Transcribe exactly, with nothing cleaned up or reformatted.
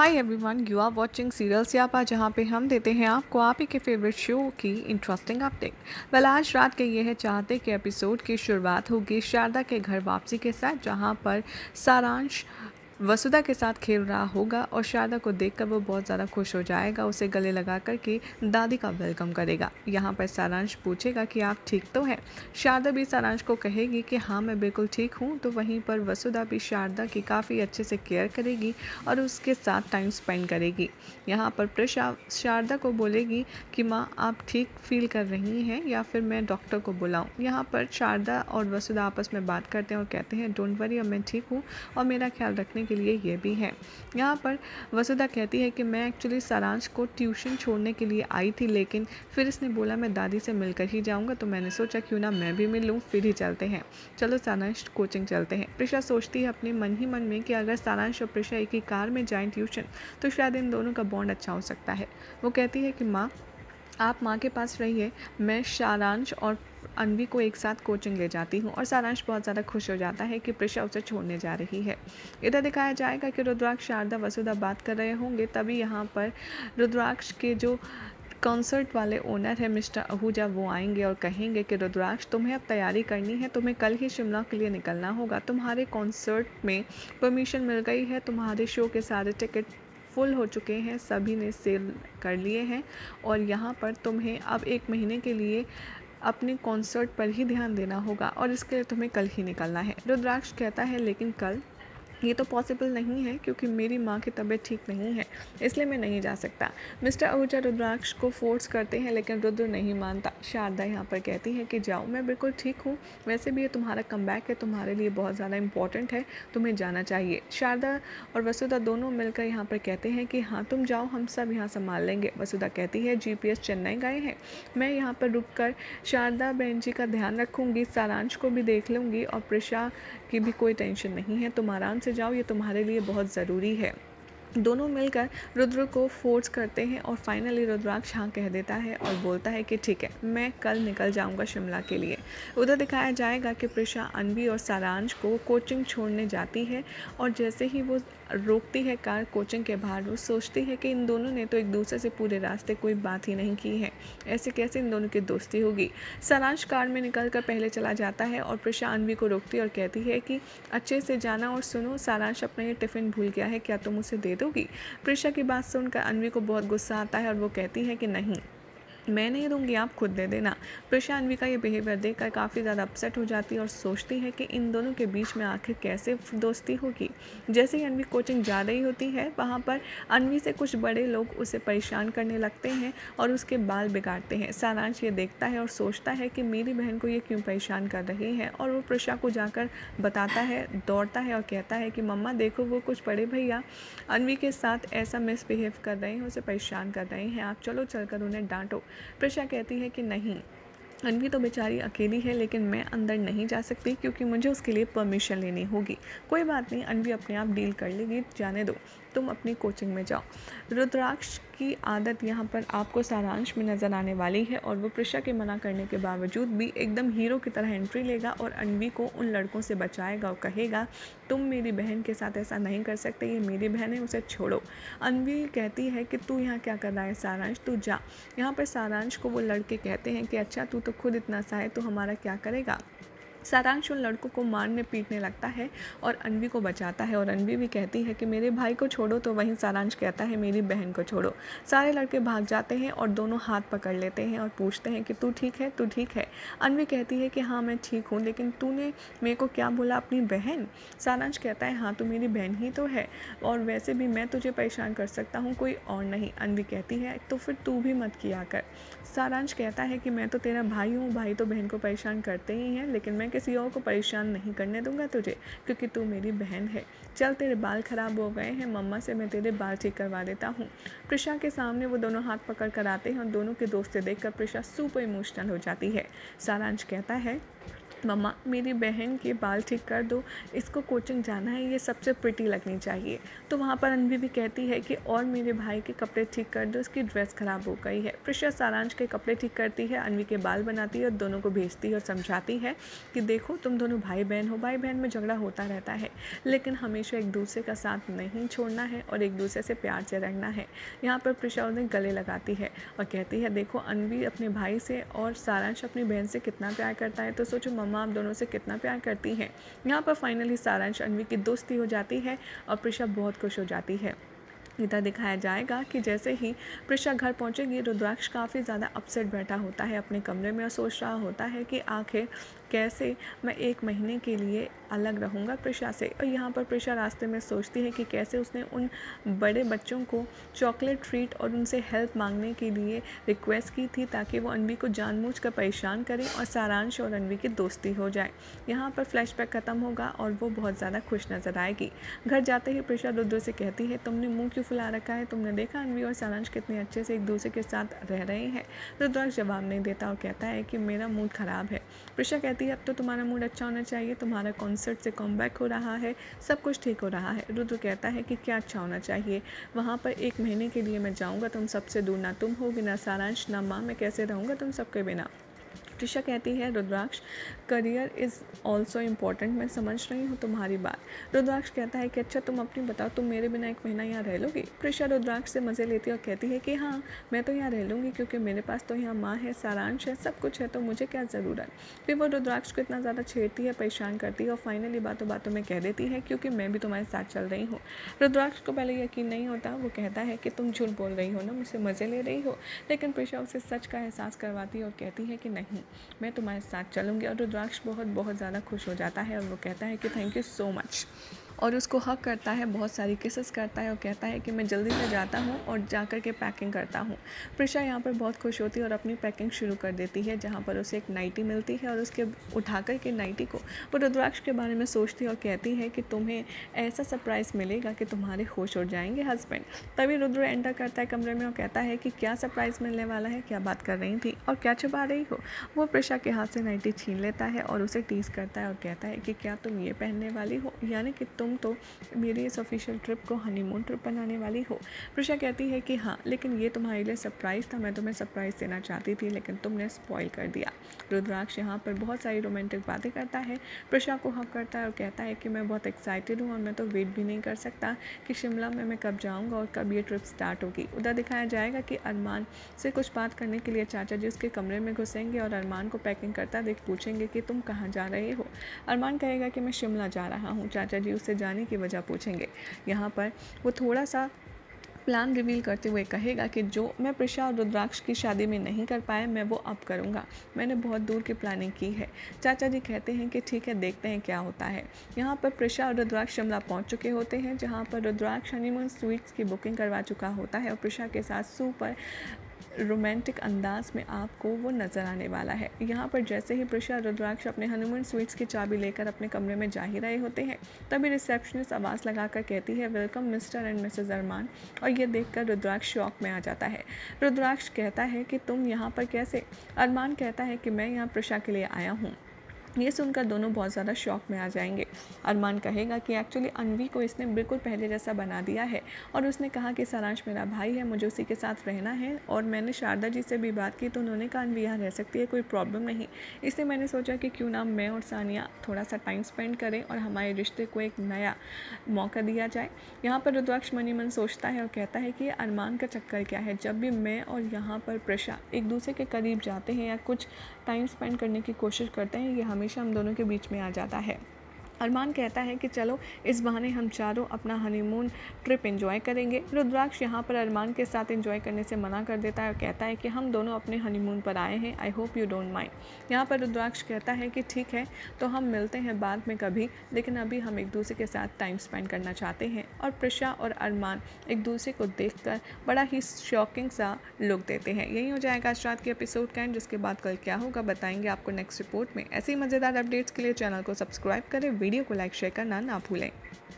Hi everyone, you are watching serial Syapaa, जहाँ पे हम देते हैं आपको आप ही के फेवरेट शो की इंटरेस्टिंग अपडेट। वेल, आज रात के ये है चाहते कि एपिसोड की शुरुआत होगी शारदा के घर वापसी के साथ, जहाँ पर सारांश वसुधा के साथ खेल रहा होगा और शारदा को देखकर वो बहुत ज़्यादा खुश हो जाएगा, उसे गले लगा कर के दादी का वेलकम करेगा। यहाँ पर सारांश पूछेगा कि आप ठीक तो हैं। शारदा भी सारांश को कहेगी कि हाँ, मैं बिल्कुल ठीक हूँ। तो वहीं पर वसुधा भी शारदा की काफ़ी अच्छे से केयर करेगी और उसके साथ टाइम स्पेंड करेगी। यहाँ पर प्रशा शारदा को बोलेगी कि माँ, आप ठीक फील कर रही हैं या फिर मैं डॉक्टर को बुलाऊँ। यहाँ पर शारदा और वसुधा आपस में बात करते हैं और कहते हैं डोंट वरी, अब मैं ठीक हूँ और मेरा ख्याल रखने के लिए ये भी है। यहाँ पर वसुधा कहती है कि मैं एक्चुअली सारांश को ट्यूशन छोड़ने के लिए आई थी, लेकिन फिर इसने बोला मैं दादी से मिलकर ही जाऊँगा, तो मैंने सोचा क्यों ना मैं भी मिल लूँ, फिर ही चलते हैं। चलो सारांश कोचिंग चलते हैं। प्रिशा सोचती है अपने मन ही मन में कि अगर सारांश और प्रिशा एक ही कार में जाएं ट्यूशन तो शायद इन दोनों का बॉन्ड अच्छा हो सकता है। वो कहती है कि माँ, आप माँ के पास रहिए, मैं सारांश और अन्वी को एक साथ कोचिंग ले जाती हूँ। और सारांश बहुत ज़्यादा खुश हो जाता है कि प्रिशा उसे छोड़ने जा रही है। इधर दिखाया जाएगा कि रुद्राक्ष, शारदा, वसुधा बात कर रहे होंगे, तभी यहाँ पर रुद्राक्ष के जो कॉन्सर्ट वाले ओनर है मिस्टर आहूजा, वो आएंगे और कहेंगे कि रुद्राक्ष, तुम्हें अब तैयारी करनी है, तुम्हें कल ही शिमला के लिए निकलना होगा। तुम्हारे कॉन्सर्ट में परमिशन मिल गई है, तुम्हारे शो के सारे टिकट फुल हो चुके हैं, सभी ने सेल कर लिए हैं और यहाँ पर तुम्हें अब एक महीने के लिए अपने कॉन्सर्ट पर ही ध्यान देना होगा और इसके लिए तुम्हें कल ही निकलना है। रुद्राक्ष कहता है लेकिन कल ये तो पॉसिबल नहीं है क्योंकि मेरी माँ की तबीयत ठीक नहीं है, इसलिए मैं नहीं जा सकता। मिस्टर आहूजा रुद्राक्ष को फोर्स करते हैं लेकिन रुद्र नहीं मानता। शारदा यहाँ पर कहती है कि जाओ, मैं बिल्कुल ठीक हूँ, वैसे भी ये तुम्हारा कमबैक है, तुम्हारे लिए बहुत ज़्यादा इंपॉर्टेंट है, तुम्हें जाना चाहिए। शारदा और वसुधा दोनों मिलकर यहाँ पर कहते हैं कि हाँ तुम जाओ, हम सब यहाँ संभाल लेंगे। वसुधा कहती है जी पी एस चेन्नई गए हैं, मैं यहाँ पर रुक कर शारदा बहन जी का ध्यान रखूँगी, सारांश को भी देख लूँगी और प्रिशा की भी कोई टेंशन नहीं है, तुम आराम से जाओ, ये तुम्हारे लिए बहुत ज़रूरी है। दोनों मिलकर रुद्र को फोर्स करते हैं और फाइनली रुद्राक्ष हाँ कह देता है और बोलता है कि ठीक है, मैं कल निकल जाऊंगा शिमला के लिए। उधर दिखाया जाएगा कि प्रिशा अन्वी और सारांश को कोचिंग छोड़ने जाती है और जैसे ही वो रोकती है कार कोचिंग के बाहर, वो सोचती है कि इन दोनों ने तो एक दूसरे से पूरे रास्ते कोई बात ही नहीं की है, ऐसे कैसे इन दोनों की दोस्ती होगी। सारांश कार में निकल कर पहले चला जाता है और प्रिशा अन्वी को रोकती है और कहती है कि अच्छे से जाना और सुनो, सारांश अपना ये टिफ़िन भूल गया है, क्या तुम उसे दे दोगी। प्रिशा की बात सुनकर अन्वी को बहुत गुस्सा आता है और वो कहती है कि नहीं, मैं नहीं दूंगी, आप खुद दे देना। प्रिशा अन्वी का ये बिहेवियर देखकर काफ़ी ज़्यादा अपसेट हो जाती है और सोचती है कि इन दोनों के बीच में आखिर कैसे दोस्ती होगी। जैसे ही अन्वी कोचिंग जा रही होती है, वहाँ पर अन्वी से कुछ बड़े लोग उसे परेशान करने लगते हैं और उसके बाल बिगाड़ते हैं। सारांश ये देखता है और सोचता है कि मेरी बहन को ये क्यों परेशान कर रही है और वो प्रिशा को जाकर बताता है, दौड़ता है और कहता है कि मम्मा देखो, वो कुछ बड़े भैया अन्वी के साथ ऐसा मिसबिहेव कर रहे हैं, उसे परेशान कर रहे हैं, आप चलो चलकर उन्हें डांटो। प्रिशा कहती है कि नहीं, अन्वी तो बेचारी अकेली है, लेकिन मैं अंदर नहीं जा सकती क्योंकि मुझे उसके लिए परमिशन लेनी होगी। कोई बात नहीं, अन्वी अपने आप डील कर लेगी, जाने दो, तुम अपनी कोचिंग में जाओ। रुद्राक्ष की आदत यहाँ पर आपको सारांश में नज़र आने वाली है और वो प्रिशा के मना करने के बावजूद भी एकदम हीरो की तरह एंट्री लेगा और अन्वी को उन लड़कों से बचाएगा और कहेगा तुम मेरी बहन के साथ ऐसा नहीं कर सकते, ये मेरी बहन है, उसे छोड़ो। अन्वी कहती है कि तू यहाँ क्या कर रहा है सारांश, तू जा। यहाँ पर सारांश को वो लड़के कहते हैं कि अच्छा, तू तो खुद इतना सा है, तो हमारा क्या करेगा। सारांश उन लड़कों को मारने पीटने लगता है और अन्वी को बचाता है और अन्वी भी कहती है कि मेरे भाई को छोड़ो, तो वहीं सारांश कहता है मेरी बहन को छोड़ो। सारे लड़के भाग जाते हैं और दोनों हाथ पकड़ लेते हैं और पूछते हैं कि तू ठीक है, तू ठीक है। अन्वी कहती है कि हाँ मैं ठीक हूँ, लेकिन तूने मेरे को क्या बोला, अपनी बहन। सारांश कहता है हाँ, तू मेरी बहन ही तो है और वैसे भी मैं तुझे परेशान कर सकता हूँ, कोई और नहीं। अन्वी कहती है तो फिर तू भी मत किया कर। सारांश कहता है कि मैं तो तेरा भाई हूँ, भाई तो बहन को परेशान करते ही हैं, लेकिन मैं किसी और को परेशान नहीं करने दूंगा तुझे, क्योंकि तू मेरी बहन है। चल, तेरे बाल ख़राब हो गए हैं, मम्मा से मैं तेरे बाल ठीक करवा देता हूँ। प्रिशा के सामने वो दोनों हाथ पकड़ कर आते हैं और दोनों के दोस्ती देखकर प्रिशा सुपर इमोशनल हो जाती है। सारांश कहता है मम्मा मेरी बहन के बाल ठीक कर दो, इसको कोचिंग जाना है, ये सबसे प्रिटी लगनी चाहिए। तो वहाँ पर अनवी भी कहती है कि और मेरे भाई के कपड़े ठीक कर दो, इसकी ड्रेस ख़राब हो गई है। प्रिशा सारांश के कपड़े ठीक करती है, अनवी के बाल बनाती है और दोनों को भेजती है और समझाती है कि देखो तुम दोनों भाई बहन हो, भाई बहन में झगड़ा होता रहता है, लेकिन हमेशा एक दूसरे का साथ नहीं छोड़ना है और एक दूसरे से प्यार से रहना है। यहाँ पर प्रिशा उन्हें गले लगाती है और कहती है देखो अनवी अपने भाई से और सारांश अपनी बहन से कितना प्यार करता है, तो सोचो मम्मा आप दोनों से कितना प्यार करती हैं। यहाँ पर फाइनली सारांश अनवी की दोस्ती हो जाती है और प्रिशा बहुत खुश हो जाती है। इधर दिखाया जाएगा कि जैसे ही प्रिशा घर पहुंचेगी, रुद्राक्ष काफ़ी ज़्यादा अपसेट बैठा होता है अपने कमरे में और सोच रहा होता है कि आखिर कैसे मैं एक महीने के लिए अलग रहूँगा प्रिशा से। और यहाँ पर प्रिशा रास्ते में सोचती है कि कैसे उसने उन बड़े बच्चों को चॉकलेट ट्रीट और उनसे हेल्प मांगने के लिए रिक्वेस्ट की थी ताकि वो अनवी को जानबूझकर परेशान करें और सारांश और अनवी की दोस्ती हो जाए। यहाँ पर फ्लैशबैक ख़त्म होगा और वो बहुत ज़्यादा खुश नज़र आएगी। घर जाते ही प्रिशा रुद्र से कहती है तुमने मुँह क्यों फुला रखा है, तुमने देखा अनवी और सारांश कितने अच्छे से एक दूसरे के साथ रह रहे हैं। रुद्राक्ष जवाब नहीं देता और कहता है कि मेरा मूड ख़राब है। प्रिशा कहती है अब तो तुम्हारा मूड अच्छा होना चाहिए, तुम्हारा कॉन्सर्ट से कमबैक हो रहा है, सब कुछ ठीक हो रहा है। रुद्र कहता है कि क्या अच्छा होना चाहिए, वहाँ पर एक महीने के लिए मैं जाऊँगा, तुम सबसे दूर, ना तुम हो बिना सारांश ना माँ, मैं कैसे रहूँगा तुम सबके बिना। प्रिशा कहती है Rudraksh career is also important, मैं समझ रही हूँ तुम्हारी बात। रुद्राक्ष कहता है कि अच्छा तुम अपनी बताओ, तुम मेरे बिना एक महीना यहाँ रह लोगी। प्रिशा रुद्राक्ष से मज़े लेती है और कहती है कि हाँ मैं तो यहाँ रह लूँगी क्योंकि मेरे पास तो यहाँ माँ है, सारांश है, सब कुछ है, तो मुझे क्या ज़रूरत। फिर वो रुद्राक्ष को इतना ज़्यादा छेड़ती है, परेशान करती है और फाइनली बातों बातों में कह देती है क्योंकि मैं भी तुम्हारे साथ चल रही हूँ। रुद्राक्ष को पहले यकीन नहीं होता, वो कहता है कि तुम झूठ बोल रही हो ना, मुझसे मज़े ले रही हो, लेकिन प्रिशा उसे सच का एहसास करवाती है और कहती है कि नहीं मैं तुम्हारे साथ चलूँगी। और रुद्राक्ष बहुत बहुत ज़्यादा खुश हो जाता है और वो कहता है कि थैंक यू सो मच और उसको हक करता है, बहुत सारी किसेस करता है और कहता है कि मैं जल्दी से जाता हूँ और जाकर के पैकिंग करता हूँ। प्रिशा यहाँ पर बहुत खुश होती है और अपनी पैकिंग शुरू कर देती है, जहाँ पर उसे एक नाइटी मिलती है और उसके उठाकर के नाइटी को वो रुद्राक्ष के बारे में सोचती है और कहती है कि तुम्हें ऐसा सरप्राइज़ मिलेगा कि तुम्हारे होश उड़ जाएंगे हस्बैंड। तभी रुद्र एंटर करता है कमरे में और कहता है कि क्या सरप्राइज़ मिलने वाला है, क्या बात कर रही थी और क्या छुपा रही हो। वो प्रिशा के हाथ से नाइटी छीन लेता है और उसे टीज करता है और कहता है कि क्या तुम ये पहनने वाली हो, यानी कि तुम तो मेरी इस ऑफिशियल ट्रिप को हनीमून ट्रिप बनाने वाली हो। प्रिशा कहती है कि हाँ लेकिन ये तुम्हारे लिए सरप्राइज़ था, मैं तुम्हें सरप्राइज़ देना चाहती थी लेकिन तुमने स्पॉइल कर दिया। रुद्राक्ष यहाँ पर बहुत सारी रोमांटिक बातें करता है, प्रिशा को हक करता है और कहता है कि मैं बहुत एक्साइटेड हूँ और मैं तो वेट भी नहीं कर सकता कि शिमला में मैं कब जाऊँगा और कब ये ट्रिप स्टार्ट होगी। उधर दिखाया जाएगा कि अरमान से कुछ बात करने के लिए चाचा जी उसके कमरे में घुसेंगे और अरमान को पैकिंग करता देख पूछेंगे कि तुम कहाँ जा रहे हो। अरमान कहेगा कि मैं शिमला जा रहा हूँ। चाचा जी उससे जाने की वजह पूछेंगे। यहाँ पर वो थोड़ा सा प्लान रिवील करते हुए कहेगा कि जो मैं प्रिशा और रुद्राक्ष की शादी में नहीं कर पाया मैं वो अब करूँगा, मैंने बहुत दूर की प्लानिंग की है। चाचा जी कहते हैं कि ठीक है देखते हैं क्या होता है। यहाँ पर प्रिशा और रुद्राक्ष शिमला पहुँच चुके होते हैं, जहाँ पर रुद्राक्ष हनीमून स्वीट्स की बुकिंग करवा चुका होता है और प्रिशा के साथ सुपर रोमांटिक अंदाज में आपको वो नज़र आने वाला है। यहाँ पर जैसे ही प्रिशा रुद्राक्ष अपने हनीमून स्वीट्स की चाबी लेकर अपने कमरे में जा ही रहे होते हैं, तभी रिसेप्शनिस्ट आवाज़ लगाकर कहती है welcome Mr and Mrs Armaan. और ये देखकर रुद्राक्ष शॉक में आ जाता है। रुद्राक्ष कहता है कि तुम यहाँ पर कैसे। अरमान कहता है कि मैं यहाँ प्रिशा के लिए आया हूँ। ये सुनकर दोनों बहुत ज़्यादा शॉक में आ जाएंगे। अरमान कहेगा कि एक्चुअली अनवी को इसने बिल्कुल पहले जैसा बना दिया है और उसने कहा कि सारांश मेरा भाई है, मुझे उसी के साथ रहना है। और मैंने शारदा जी से भी बात की तो उन्होंने कहा अनवी यहाँ रह सकती है, कोई प्रॉब्लम नहीं। इसलिए मैंने सोचा कि क्यों ना मैं और सानिया थोड़ा सा टाइम स्पेंड करें और हमारे रिश्ते को एक नया मौका दिया जाए। यहाँ पर रुद्राक्ष मनी मन सोचता है और कहता है कि ये अरमान का चक्कर क्या है, जब भी मैं और यहाँ पर प्रिशा एक दूसरे के करीब जाते हैं या कुछ टाइम स्पेंड करने की कोशिश करते हैं, ये हमेशा हम दोनों के बीच में आ जाता है। अरमान कहता है कि चलो इस बहाने हम चारों अपना हनीमून ट्रिप एंजॉय करेंगे। रुद्राक्ष यहाँ पर अरमान के साथ एंजॉय करने से मना कर देता है और कहता है कि हम दोनों अपने हनीमून पर आए हैं, I hope you don't mind. यहाँ पर रुद्राक्ष कहता है कि ठीक है तो हम मिलते हैं बाद में कभी, लेकिन अभी हम एक दूसरे के साथ टाइम स्पेंड करना चाहते हैं। और प्रिशा और अरमान एक दूसरे को देखकर बड़ा ही शॉकिंग सा लुक देते हैं। यही हो जाएगा आज रात के एपिसोड का एंड, जिसके बाद कल क्या होगा बताएंगे आपको नेक्स्ट रिपोर्ट में। ऐसी मज़ेदार अपडेट्स के लिए चैनल को सब्सक्राइब करें, वीडियो को लाइक शेयर करना ना भूलें।